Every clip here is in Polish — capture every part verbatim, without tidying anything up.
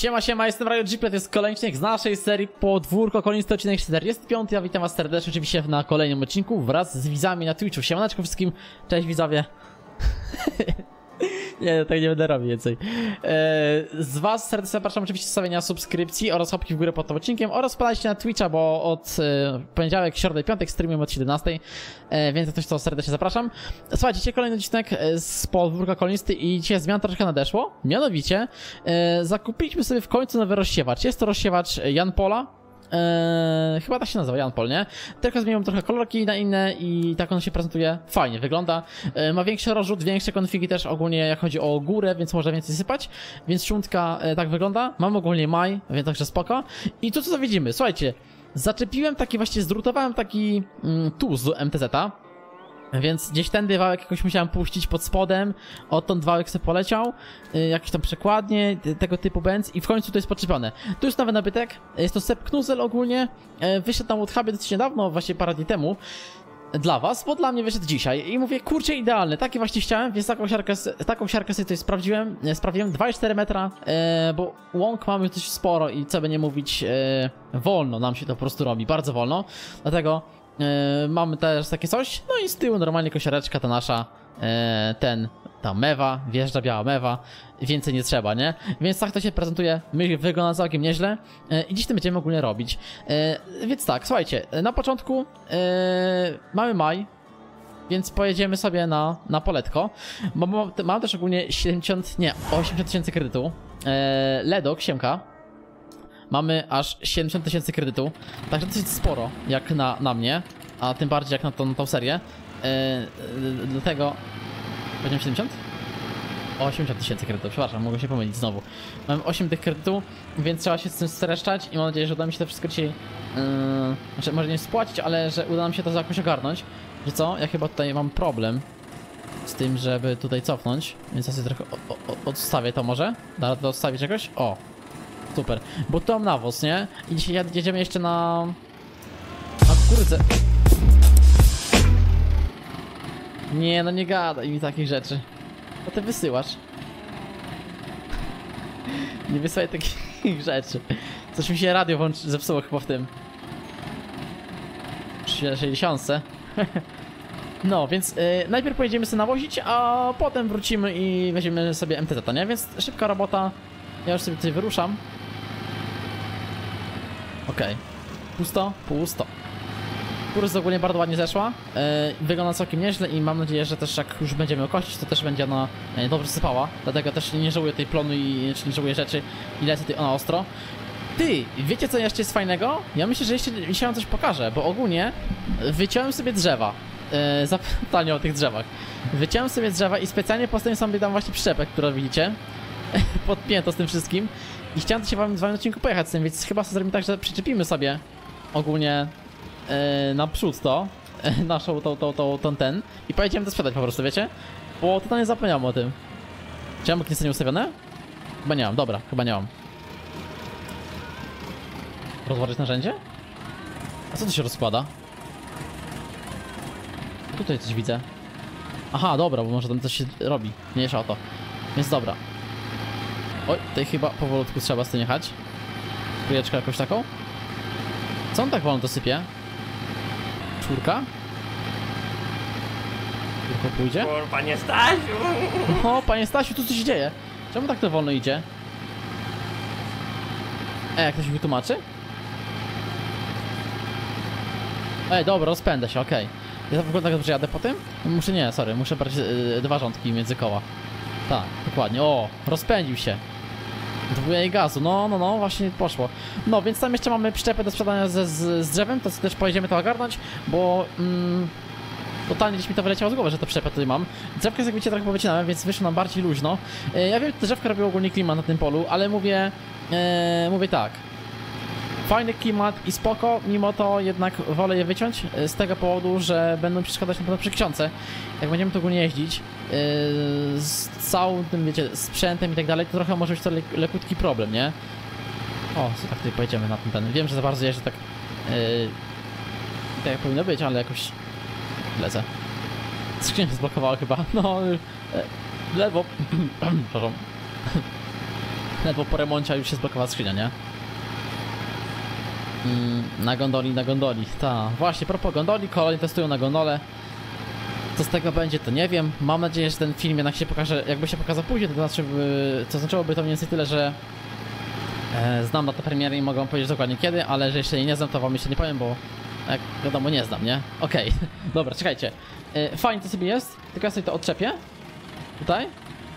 Siema, siema, jestem Rajo G P, to jest kolejny odcinek z naszej serii Podwórko, kolejny odcinek czterdziesty piąty. Ja witam was serdecznie oczywiście na kolejnym odcinku wraz z widzami na Twitchu. Siemaneczko wszystkim, cześć widzowie. Nie, tak nie będę robił więcej. Z was serdecznie zapraszam oczywiście do stawienia subskrypcji oraz łapki w górę pod tym odcinkiem oraz wpadajcie na Twitcha, bo od poniedziałek, środę i piątek streamujemy od siedemnastej, więc ktoś to serdecznie zapraszam. Słuchajcie, dzisiaj kolejny odcinek z Podwórka Kolonisty i dzisiaj zmian troszkę nadeszło. Mianowicie zakupiliśmy sobie w końcu nowy rozsiewacz. Jest to rozsiewacz Jan Pola. Eee, chyba tak się nazywa, Jan Pol, nie? Tylko zmieniłem trochę kolorki na inne i tak on się prezentuje fajnie, wygląda. Eee, ma większy rozrzut, większe konfigi też ogólnie jak chodzi o górę, więc można więcej sypać. Więc szuntka e, tak wygląda. Mam ogólnie maj, więc także spoko. I tu co widzimy, słuchajcie, zaczepiłem taki, właśnie zdrutowałem taki mm, tu z M T Z-a. Więc gdzieś tędy wałek jakoś musiałem puścić pod spodem, odtąd wałek sobie poleciał, yy, jakieś tam przekładnie, tego typu benz i w końcu to jest podczepione. Tu jest nowy nabytek, jest to Sepp Knusel ogólnie, yy, wyszedł tam od Hubie dosyć niedawno, właśnie parę dni temu, dla was, bo dla mnie wyszedł dzisiaj i mówię, kurczę, idealny, taki właśnie chciałem, więc taką siarkę, taką siarkę sobie tutaj sprawdziłem, sprawdziłem dwa i cztery metra, yy, bo łąk mamy dość sporo i co by nie mówić, yy, wolno nam się to po prostu robi, bardzo wolno, dlatego Yy, mamy też takie coś, no i z tyłu normalnie kosiareczka ta nasza, yy, ten, ta mewa, wjeżdża biała mewa, więcej nie trzeba, nie? Więc tak to się prezentuje, my wygląda całkiem nieźle yy, i dziś tym będziemy ogólnie robić. Yy, więc tak, słuchajcie, na początku yy, mamy maj, więc pojedziemy sobie na, na poletko, bo mam, mam też ogólnie siedemdziesiąt, nie, osiemdziesiąt tysięcy kredytu, yy, Ledok, siemka. Mamy aż siedemdziesiąt tysięcy kredytu, także dosyć sporo jak na, na mnie, a tym bardziej jak na tą, na tą serię. Yy, yy, dlatego... Powiedziałem siedemdziesiąt? osiemdziesiąt tysięcy kredytów, przepraszam, mogę się pomylić znowu. Mam osiem tych kredytów, więc trzeba się z tym streszczać i mam nadzieję, że uda mi się to wszystko dzisiaj... Yy, znaczy, może nie spłacić, ale że uda nam się to jakoś ogarnąć. Że co? Ja chyba tutaj mam problem z tym, żeby tutaj cofnąć, więc ja sobie trochę o, o, odstawię to może. Da radę odstawić jakoś? O! Super, bo to mam nawóz, nie? I dzisiaj jedziemy jeszcze na... na kukurydzę. Nie, no nie gadaj mi takich rzeczy. To ty wysyłasz. Nie wysyłaj takich rzeczy. Coś mi się radio włączy, zepsuło chyba w tym. Przy sześćdziesiąt. No, więc yy, najpierw pojedziemy sobie nawozić, a potem wrócimy i weźmiemy sobie M T Z, nie? Więc szybka robota. Ja już sobie tutaj wyruszam. Okej. Okay. Pusto? Pusto. Kurs ogólnie bardzo ładnie zeszła. Yy, wygląda całkiem nieźle i mam nadzieję, że też jak już będziemy kościć, to też będzie ona yy, dobrze sypała. Dlatego też nie żałuję tej plonu i nie żałuję rzeczy i lecę tutaj ona ostro. Ty, wiecie co jeszcze jest fajnego? Ja myślę, że jeszcze dzisiaj wam coś pokażę, bo ogólnie wyciąłem sobie drzewa. Yy, zapytanie o tych drzewach. Wyciąłem sobie drzewa i specjalnie postawiłem sobie tam właśnie przyczepę, którą widzicie. Podpięto z tym wszystkim. I chciałem się wam z wami odcinku pojechać z tym, więc chyba sobie zrobimy tak, że przyczepimy sobie ogólnie yy, naprzód to, yy, naszą tą, tą, tą, tą ten i pojedziemy to sprzedać po prostu, wiecie? Bo totalnie zapomniałem o tym. Czy ja mam jakieś nie ustawione? Chyba nie mam, dobra, chyba nie mam. Rozważyć narzędzie? A co to się rozkłada? Tutaj coś widzę. Aha, dobra, bo może tam coś się robi, mniejsza o to. Więc dobra. Oj, tutaj chyba powolutku trzeba z tym jechać. Trójeczkę jakąś taką. Co on tak wolno to sypie? Czwórka? Tylko pójdzie? O, panie Stasiu! O, panie Stasiu, tu coś się dzieje. Czemu tak to wolno idzie? E, jak ktoś mi wytłumaczy? Ej, dobra, rozpędzę się, okej. Okay. Ja w ogóle tak dobrze jadę po tym? Muszę, nie, sorry, muszę brać yy, dwa rządki między koła. Tak, dokładnie, o, rozpędził się. Dwójej gazu, no, no, no, właśnie poszło. No, więc tam jeszcze mamy przyczepę do sprzedania z, z, z drzewem, to też pojedziemy to ogarnąć, bo mm, totalnie gdzieś mi to wyleciało z głowy, że to przyczepę tutaj mam. Drzewkę jak widzicie trochę powycinałem, więc wyszło nam bardziej luźno. Yy, ja wiem, że drzewka robią ogólnie klimat na tym polu, ale mówię, yy, mówię tak. Fajny klimat i spoko, mimo to jednak wolę je wyciąć z tego powodu, że będą przeszkadzać na pewno przy książce. Jak będziemy to ogólnie jeździć yy, z całym tym, wiecie, sprzętem i tak dalej, to trochę może być to le lekutki problem, nie? O, co tak tutaj pojedziemy na ten ten. Wiem, że za bardzo jeżdżę tak, yy, tak jak powinno być, ale jakoś lecę. Skrzynia się zblokowała chyba, no, yy, lewo, przepraszam. Ledwo po remoncie już się zblokowała skrzynia, nie? Mm, na gondoli, na gondoli, ta. Właśnie, propos gondoli, kolejni testują na gondolę. Co z tego będzie, to nie wiem. Mam nadzieję, że ten film jednak się pokaże, jakby się pokazał później, to znaczy, by, to znaczyłoby to mniej więcej tyle, że e, znam datę premiery i mogę wam powiedzieć dokładnie kiedy, ale że jeszcze jej nie znam, to wam jeszcze nie powiem, bo jak wiadomo nie znam, nie? Okej, okay. Dobra, czekajcie. E, fajnie to sobie jest, tylko ja sobie to odczepię. Tutaj.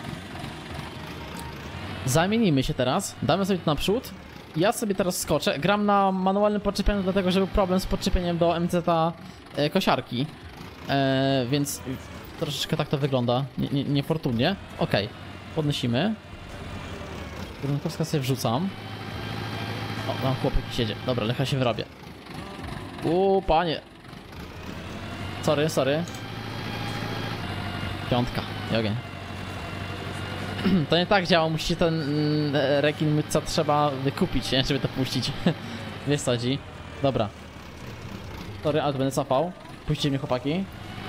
Zamienimy się teraz, damy sobie to naprzód. Ja sobie teraz skoczę. Gram na manualnym podczepieniu, dlatego że był problem z podczepieniem do M Z a e, kosiarki. E, więc troszeczkę tak to wygląda. Nie, nie, niefortunnie. Okej, okay. Podnosimy. Gruntowska sobie wrzucam. O, tam chłopak siedzie. Dobra, lecha się wyrobię. Uuu, panie. Sorry, sorry. Piątka. I ogień. To nie tak działa, musicie ten mm, rekin co trzeba wykupić, nie? Żeby to puścić. Wiesz co chodzi? Dobra. Sorry, ale to będę cofał. Puśćcie mnie, chłopaki.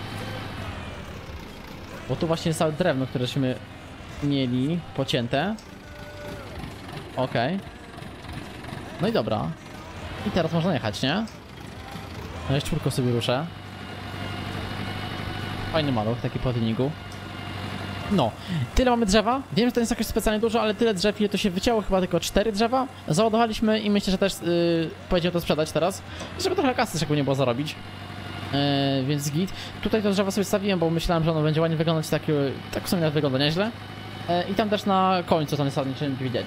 Bo tu właśnie jest całe drewno, któreśmy mieli pocięte. Okej. Okay. No i dobra. I teraz można jechać, nie? No ja czwórką sobie ruszę. Fajny maluch, taki po treningu. No, tyle mamy drzewa. Wiem, że to jest jakoś specjalnie dużo, ale tyle drzew, ile to się wycięło, chyba tylko cztery drzewa. Załadowaliśmy i myślę, że też yy, pojedziemy to sprzedać teraz, żeby trochę kasy szczególnie było zarobić. Yy, więc git. Tutaj to drzewo sobie stawiłem, bo myślałem, że ono będzie ładnie wyglądać, tak, tak w sumie nawet wygląda nieźle. Yy, I tam też na końcu to niestety nie widać.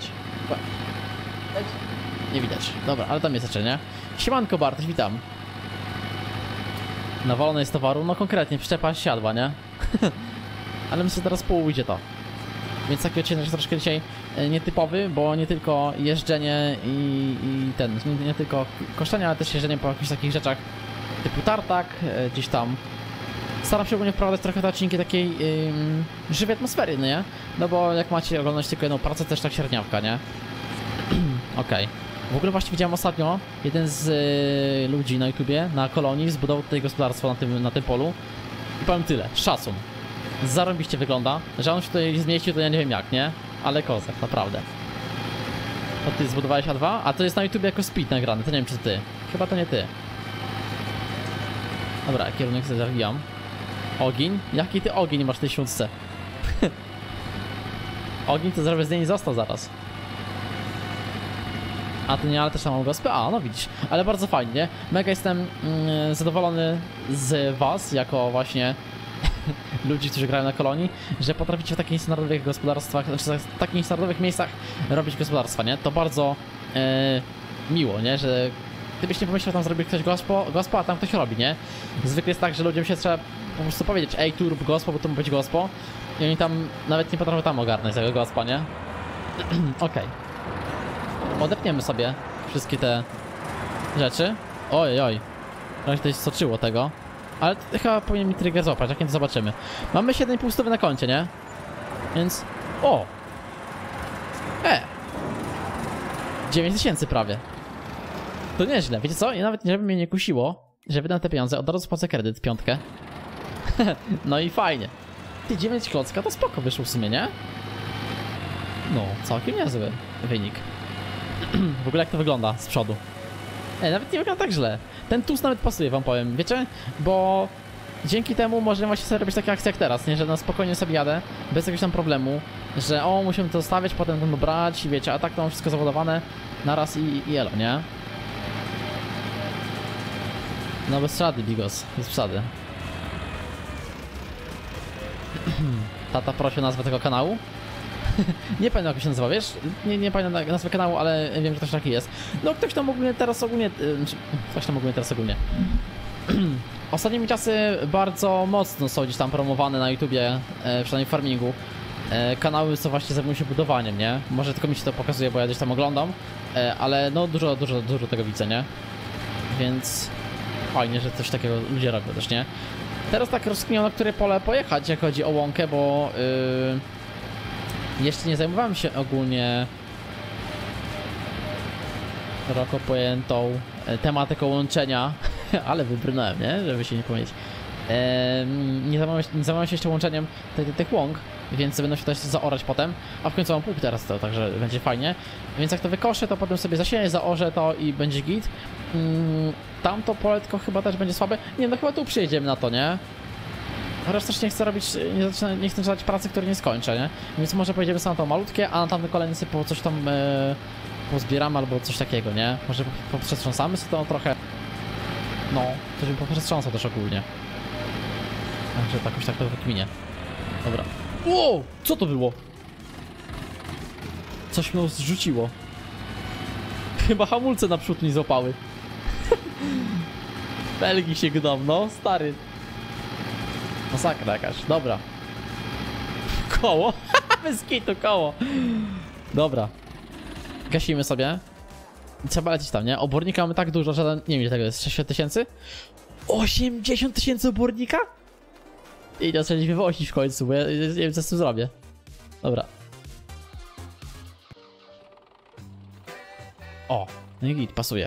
Nie widać. Dobra, ale tam jest jeszcze, nie? Siemanko Bartoś, witam. Nawalone jest towaru, no konkretnie, przyczepa siadła, nie? Ale myślę, że teraz pójdzie to. Więc taki odcinek jest troszkę dzisiaj nietypowy, bo nie tylko jeżdżenie i, i ten, nie, nie tylko koszczenie, ale też jeżdżenie po jakichś takich rzeczach typu tartak, gdzieś tam. Staram się ogólnie wprowadzać trochę te odcinki takiej yy, żywej atmosfery, no nie? No bo jak macie oglądać tylko jedną pracę, też tak średniawka, nie? Okej. Okay. W ogóle właśnie widziałem ostatnio, jeden z y, ludzi na YouTubie, na kolonii, zbudował tutaj gospodarstwo na tym, na tym polu. I powiem tyle, szacun. Zarobiście wygląda, że on się tutaj zmieścił, to ja nie wiem jak, nie? Ale kozak, naprawdę. To ty zbudowałeś A dwa? A to jest na YouTubie jako speed nagrany, to nie wiem czy ty. Chyba to nie ty. Dobra, kierunek sobie zawijam. Ogień? Jaki ty ogień masz w tej świątce? Ogień to zrobię z niej został zaraz. A to nie, ale też mam gospę? A, no widzisz. Ale bardzo fajnie. Mega jestem mm, zadowolony z was, jako właśnie ludzi, którzy grają na kolonii, że potraficie w takich niestandardowych gospodarstwach, znaczy w takich niestandardowych miejscach robić gospodarstwa, nie? To bardzo e, miło, nie? Że gdybyś nie pomyślał, tam zrobić ktoś gospo, gospo, a tam ktoś robi, nie? Zwykle jest tak, że ludziom się trzeba po prostu powiedzieć, ej, tu rób gospo, bo tu ma być gospo. I oni tam nawet nie potrafią tam ogarnąć tego gospa, nie? Okej. Okay. Odepniemy sobie wszystkie te rzeczy. Oj, oj. Trochę się coś soczyło tego. Ale to chyba powinien mi trigger złapać, jak nie to zobaczymy. Mamy siedem i pół stówy na koncie, nie? Więc... O! E! dziewięć tysięcy prawie. To nieźle. Wiecie co? I nawet żeby mnie nie kusiło, że wydam te pieniądze, od razu spłacę kredyt, piątkę. No i fajnie. Ty dziewięć klocka to spoko wyszło w sumie, nie? No, całkiem niezły wynik. W ogóle jak to wygląda z przodu. Ej, nawet nie wygląda tak źle. Ten tuz nawet pasuje, wam powiem, wiecie? Bo dzięki temu możemy właśnie sobie robić takie akcje jak teraz, nie? Że na spokojnie sobie jadę, bez jakiegoś tam problemu, że o, musimy to zostawiać, potem to brać i wiecie, a tak to mam wszystko zawodowane naraz i, i elo, nie? No bez przesady, Bigos, bez przesady. Tata prosił o nazwę tego kanału. Nie pamiętam jak się nazywa, wiesz? Nie, nie pamiętam nazwy kanału, ale wiem, że też taki jest. No ktoś tam ogólnie teraz ogólnie... Ktoś tam ogólnie teraz ogólnie. Ostatnimi czasy bardzo mocno są gdzieś tam promowane na YouTubie, e, przynajmniej w farmingu. E, kanały co właśnie zajmują się budowaniem, nie? Może tylko mi się to pokazuje, bo ja gdzieś tam oglądam. E, ale no dużo, dużo, dużo tego widzę, nie? Więc fajnie, że coś takiego ludzie robią też, nie? Teraz tak rozkminiam, na które pole pojechać, jak chodzi o łąkę, bo... Yy... Jeszcze nie zajmowałem się ogólnie szeroko pojętą tematyką łączenia, ale wybrnąłem, nie? Żeby się nie pomylić. Ehm, nie zajmuję się, nie zajmuję się jeszcze łączeniem tych, tych, tych łąk, więc będę się też zaorać potem, a w końcu mam pół teraz to, także będzie fajnie. Więc jak to wykoszę, to potem sobie zasieję, zaorzę to i będzie git. Mm, tamto poletko chyba też będzie słabe. Nie, no chyba tu przyjedziemy na to, nie? Chociaż też nie chcę robić, nie, zaczyna, nie chcę zacząć pracy, której nie skończę, nie? Więc może pojedziemy sobie na to malutkie, a na tamte kolejne sobie po coś tam e, pozbieramy albo coś takiego, nie? Może poprzestrząsamy sobie to trochę. No, to bym poprzestrząsał też ogólnie. Także tak, jakoś tak to wykminie. Dobra. Wow! Co to było? Coś mnie zrzuciło. Chyba hamulce naprzód mi złapały. Belgi się gną, no stary. Masakra jakaś, dobra. Koło? Bez kitu koło. Dobra. Gasimy sobie. I trzeba lecieć tam, nie? Obornika mamy tak dużo, że nie wiem ile tego jest. sześćdziesiąt tysięcy? osiemdziesiąt tysięcy obornika? I to trzeba wywozić w końcu, bo ja nie wiem co z tym zrobię. Dobra. O, no i git, pasuje.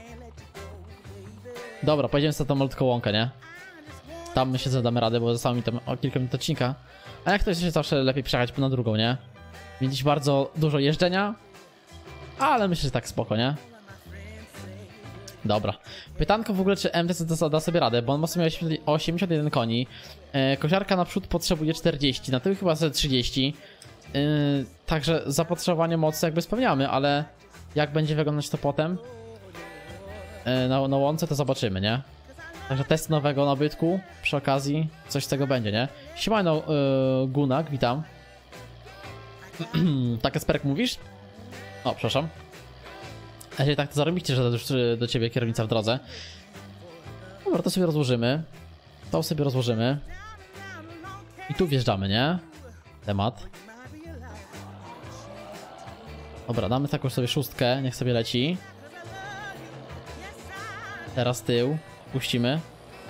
Dobra, pojedziemy sobie tą malutką łąkę, nie? Tam myślę, że damy radę, bo zostało mi tam o kilka minut odcinka. A jak to jest, zawsze lepiej przejechać na drugą, nie? Widzisz bardzo dużo jeżdżenia. Ale myślę, że tak spoko, nie? Dobra. Pytanko w ogóle, czy M T C da, da sobie radę, bo on ma sobie osiemdziesiąt jeden koni. E, kosiarka naprzód potrzebuje czterdzieści, na tył chyba sobie trzydzieści. E, także zapotrzebowanie mocy jakby spełniamy, ale jak będzie wyglądać to potem e, na, na łące, to zobaczymy, nie? Także test nowego nabytku, przy okazji coś z tego będzie, nie? Siemano, yy, Gunak, witam. Tak, Esperek mówisz? O, przepraszam. A jeżeli tak, to zarobicie, że już do ciebie kierownica w drodze. Dobra, to sobie rozłożymy. To sobie rozłożymy. I tu wjeżdżamy, nie? Temat. Dobra, damy taką sobie szóstkę, niech sobie leci. Teraz tył. Puścimy.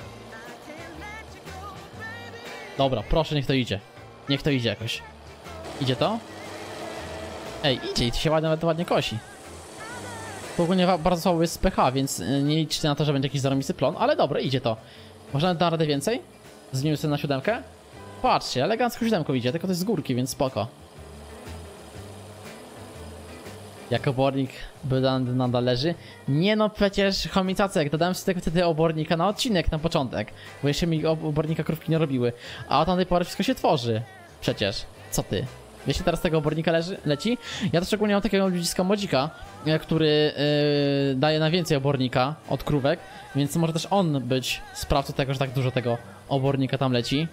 Dobra, proszę, niech to idzie. Niech to idzie jakoś. Idzie to? Ej, idzie i to się ładnie, nawet ładnie kosi. To ogólnie bardzo słabo jest z P H, więc nie liczcie na to, że będzie jakiś zarobisty plon, ale dobra, idzie to. Można na radę więcej? Zmienimy sobie na siódemkę? Patrzcie, elegancko siódemką idzie, tylko to jest z górki, więc spoko. Jak obornik by nadal leży? Nie no, przecież chomicacek, dodałem sobie tego wtedy obornika na odcinek, na początek. Bo jeszcze mi obornika krówki nie robiły. A od tamtej pory wszystko się tworzy. Przecież. Co ty? Wiecie, teraz tego obornika leży, leci? Ja też szczególnie mam takiego ludziska modzika, który yy, daje na więcej obornika od krówek. Więc może też on być sprawcą tego, że tak dużo tego obornika tam leci.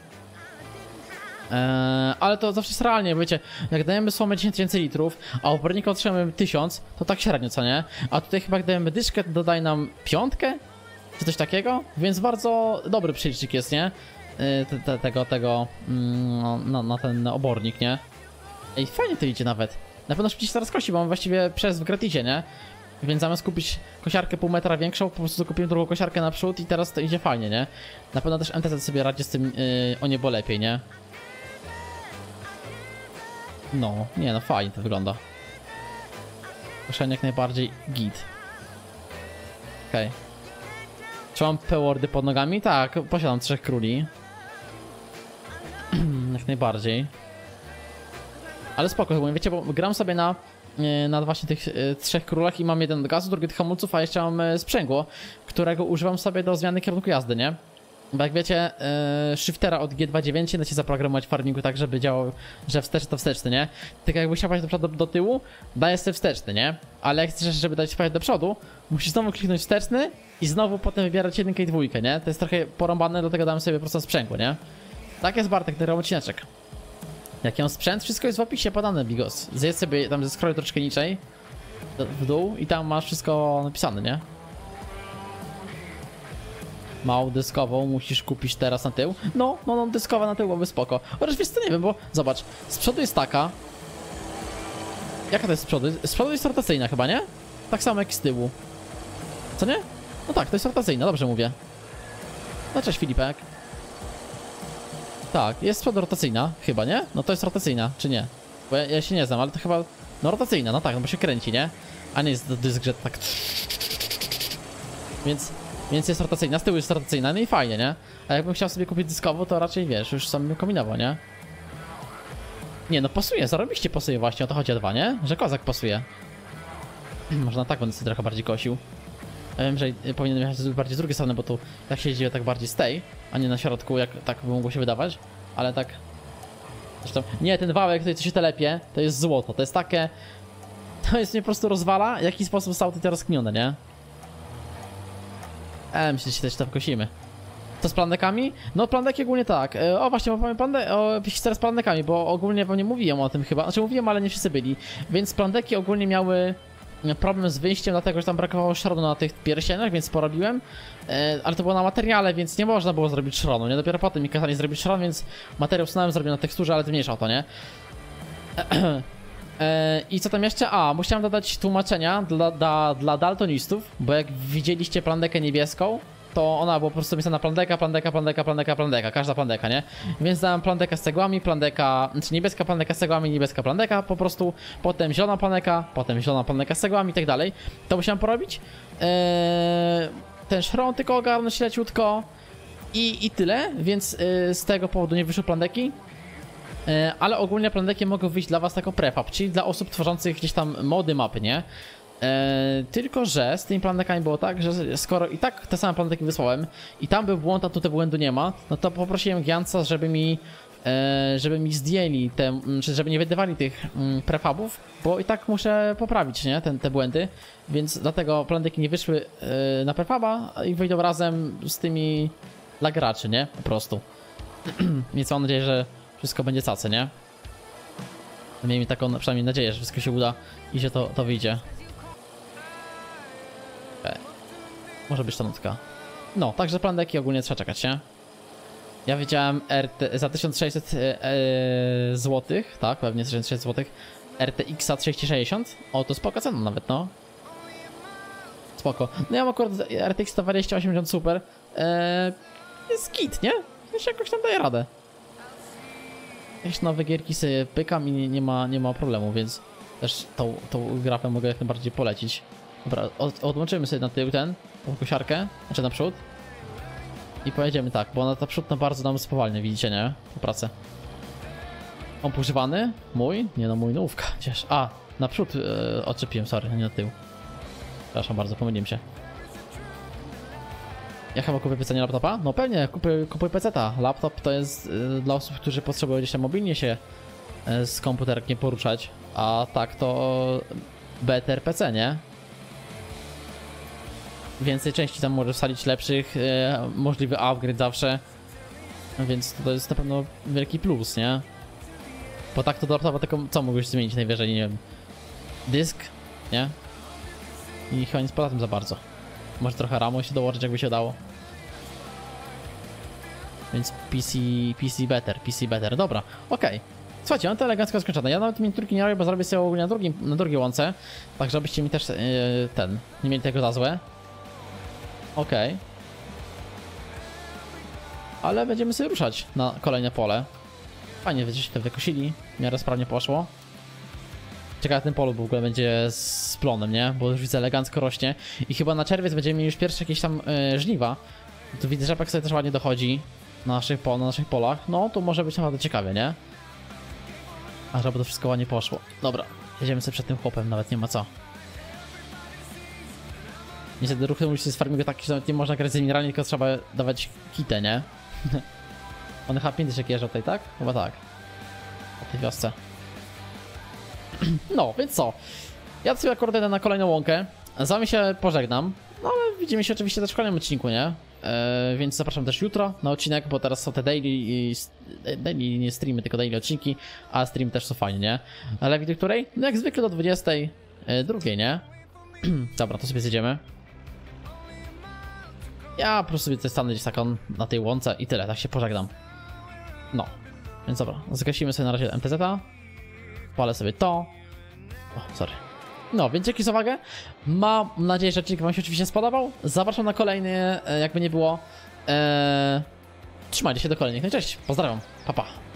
Eee, ale to zawsze jest realnie, wiecie, jak dajemy słomę dziesięć tysięcy litrów, a obornika otrzymujemy tysiąc, to tak średnio, co nie? A tutaj chyba jak dajemy dyszkę, to dodaje nam piątkę? Czy coś takiego? Więc bardzo dobry przelicznik jest, nie? Eee, te, te, tego, tego, mm, no, na ten obornik, nie? Ej, fajnie to idzie nawet. Na pewno szybciej się teraz kosi, bo mamy właściwie przez w gratisie, nie? Więc zamiast kupić kosiarkę pół metra większą, po prostu kupiłem drugą kosiarkę naprzód i teraz to idzie fajnie, nie? Na pewno też M T C sobie radzi z tym yy, o niebo lepiej, nie? No, nie no, fajnie to wygląda. Koszenie jak najbardziej git. Okej. Okay. Czy mam P-wordy pod nogami? Tak, posiadam trzech króli. Jak najbardziej. Ale spoko, bo wiecie, bo gram sobie na, na właśnie tych y, trzech królach i mam jeden do gazu, drugi do hamulców, a jeszcze mam y, sprzęgło, którego używam sobie do zmiany kierunku jazdy, nie? Bo jak wiecie, yy, shiftera od G dwa dziewięć da się zaprogramować w farmingu tak, żeby działał, że wsteczny to wsteczny, nie? Tylko jakby chciał pojechać do, do tyłu, daje sobie wsteczny, nie? Ale jak chcesz, żeby dać pojechać do przodu, musisz znowu kliknąć wsteczny i znowu potem wybierać jedynkę i dwójkę, nie? To jest trochę porąbane, dlatego dam sobie po prostu sprzęgło, nie? Tak jest, Bartek, ten odcineczek. Jak ją sprzęt, wszystko jest w opisie podane, Bigos. Zjedz sobie tam ze scrollu troszkę niżej w dół i tam masz wszystko napisane, nie? Małą dyskową musisz kupić teraz na tył. No, no, no, dyskowa na tył byłoby spoko. Chociaż wiesz co, nie wiem, bo zobacz, z przodu jest taka. Jaka to jest z przodu? Z przodu jest rotacyjna chyba, nie? Tak samo jak z tyłu. Co nie? No tak, to jest rotacyjna, dobrze mówię. No cześć Filipek. Tak, jest z przodu rotacyjna, chyba, nie? No to jest rotacyjna, czy nie? Bo ja, ja się nie znam, ale to chyba... No rotacyjna, no tak, no bo się kręci, nie? A nie jest dysk, że tak... Więc... Więc jest rotacyjna, z tyłu jest rotacyjna, no i fajnie, nie? A jakbym chciał sobie kupić dyskową, to raczej wiesz, już sam bym kombinował, nie? Nie no, pasuje, zarobiście pasuje właśnie, o to chodzi o dwa, nie? Że kozak pasuje. Można tak będę sobie trochę bardziej kosił. Ja wiem, że powinienem jechać bardziej z drugiej strony, bo tu jak się jeździ tak bardziej z tej, a nie na środku, jak tak by mogło się wydawać. Ale tak... Zresztą, nie, ten wałek tutaj co się telepie, to jest złoto, to jest takie... To jest mnie po prostu rozwala, w jaki sposób zostało to rozkminione, nie? E, myślę, że się też tam kosimy. To z plandekami? No plandeki ogólnie tak. O właśnie, bo powiem plande o historię z plandekami, bo ogólnie wam nie mówiłem o tym chyba. Znaczy mówiłem, ale nie wszyscy byli. Więc plandeki ogólnie miały problem z wyjściem, dlatego że tam brakowało szronu na tych pierścieniach, więc porobiłem. E, ale to było na materiale, więc nie można było zrobić szronu, nie? Dopiero potem mi kazali zrobić szron, więc materiał wsunąłem, zrobię na teksturze, ale to mniejsza o to, nie? E, I co tam jeszcze? A, musiałem dodać tłumaczenia dla, dla, dla daltonistów, bo jak widzieliście plandekę niebieską, to ona była po prostu napisana plandeka, plandeka, plandeka, plandeka, plandeka, każda plandeka, nie? Więc dałem plandekę z cegłami, plandeka, znaczy niebieska plandeka z cegłami, niebieska plandeka po prostu, potem zielona plandeka, potem zielona plandeka z cegłami i tak dalej. To musiałem porobić. Eee, ten szron tylko ogarnąć leciutko i, i tyle, więc yy, z tego powodu nie wyszły plandeki. Eee, ale ogólnie plandeki mogą wyjść dla was jako prefab, czyli dla osób tworzących gdzieś tam mody mapy, nie? Eee, tylko, że z tymi plandekami było tak, że skoro i tak te same plandeki wysłałem i tam był błąd, a tutaj błędu nie ma, no to poprosiłem Giantsa, żeby mi e, żeby mi zdjęli te, czy żeby nie wydawali tych mm, prefabów, bo i tak muszę poprawić, nie, ten, te błędy, więc dlatego plandeki nie wyszły e, na prefaba i wyjdą razem z tymi dla graczy, nie, po prostu. Więc mam nadzieję, że wszystko będzie cace, nie? Miejmy taką przynajmniej nadzieję, że wszystko się uda i że to, to wyjdzie. Może być to nutka. No, także plandeki ogólnie trzeba czekać, nie? Ja widziałem R T za tysiąc sześćset e, złotych, tak, pewnie tysiąc sześćset złotych, R T X-a trzysta sześćdziesiąt. O, to spoko cena nawet, no. Spoko. No ja mam akurat R T X dwadzieścia osiemdziesiąt Super. E, jest git, nie? Ja się jakoś tam daje radę. Jakieś nowe gierki sobie pykam i nie, nie, ma, nie ma problemu, więc też tą, tą grafę mogę jak najbardziej polecić. Dobra, od, odłączymy sobie na tył ten, tą kosiarkę, znaczy naprzód. I pojedziemy tak, bo na naprzód na bardzo nam spowalnia, widzicie, nie? Po pracę. On używany? Mój? Nie no, mój nówka, gdzież. A, naprzód yy, odczepiłem, sorry, nie na tył. Przepraszam bardzo, pomyliłem się. Ja chyba kupię P C, nie laptopa? No pewnie, kupuję, kupuję peceta. Laptop to jest yy, dla osób, którzy potrzebują gdzieś tam mobilnie się yy, z komputerkiem poruszać. A tak to better P C, nie? Więcej części tam możesz wsadzić lepszych, e, możliwy upgrade zawsze. Więc to jest na pewno wielki plus, nie? Bo tak to do laptopa tylko co mógłbyś zmienić najwyżej, nie wiem. Dysk, nie? I chyba nic poza tym za bardzo. Może trochę ramu się dołożyć, jakby się dało. Więc P C, P C better, P C better, dobra, okej. Okay. Słuchajcie, mam to elegancko skończone. Ja nawet miniaturki nie robię, bo zrobię sobie ogólnie na, drugim, na drugiej łące. Tak, żebyście mi też yy, ten, nie mieli tego za złe. Okej. Okay. Ale będziemy sobie ruszać na kolejne pole. Fajnie, żeście to wykosili. W miarę sprawnie poszło. Ciekawe, ten polu w ogóle będzie z plonem, nie? Bo już widzę, elegancko rośnie. I chyba na czerwiec będziemy mieli już pierwsze jakieś tam yy, żniwa. Tu widzę, że rzepak sobie też ładnie dochodzi na naszych, po, na naszych polach. No, to może być naprawdę ciekawie, nie? A żeby to wszystko ładnie poszło. Dobra, jedziemy sobie przed tym chłopem, nawet nie ma co. Niestety ruch musi z farmingu taki, że nawet nie można grać z mineralnie, tylko trzeba dawać kitę, nie? On chyba pięć dyszek jeżdżą tutaj, tak? Chyba tak. Po tej wiosce. No, więc co? Ja sobie akurat idę na kolejną łąkę. Z wami się pożegnam. No ale widzimy się oczywiście też w kolejnym odcinku, nie? Eee, więc zapraszam też jutro na odcinek, bo teraz są te daily i... Daily, nie streamy, tylko daily odcinki, a stream też są fajnie, nie? Ale widzę której? No jak zwykle do dwudziestej drugiej, nie? Dobra, to sobie zjedziemy. Ja po prostu sobie stanę gdzieś tak on na tej łące i tyle, tak się pożegnam. No, więc dobra, zgasimy sobie na razie M T Z-a. Palę sobie to. O, sorry. No, więc dzięki za uwagę. Mam nadzieję, że odcinek wam się oczywiście spodobał. Zapraszam na kolejny, jakby nie było. Eee... Trzymajcie się do kolejnych. No i cześć, pozdrawiam, pa pa.